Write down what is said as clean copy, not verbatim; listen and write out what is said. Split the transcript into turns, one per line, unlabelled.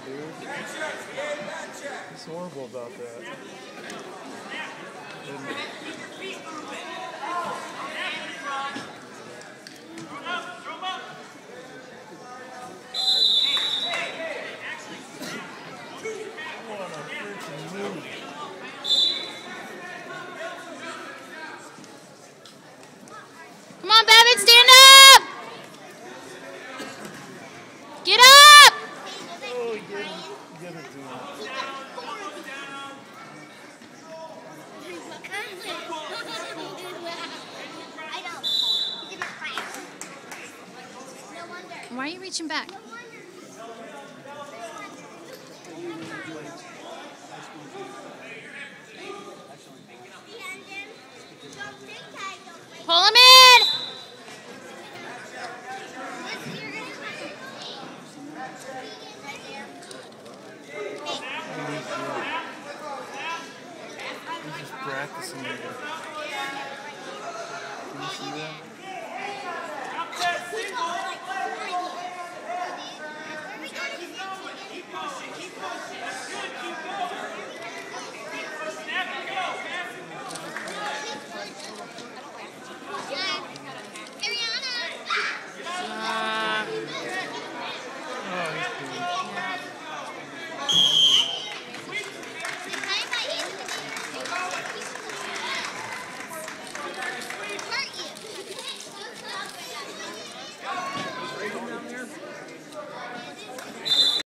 dude. He's horrible about that.
Come on, Babbitt, stand up! Get up!
Oh, get it, dude.
Why are you reaching back? Pull him in!
He's just practicing it. Can you see that?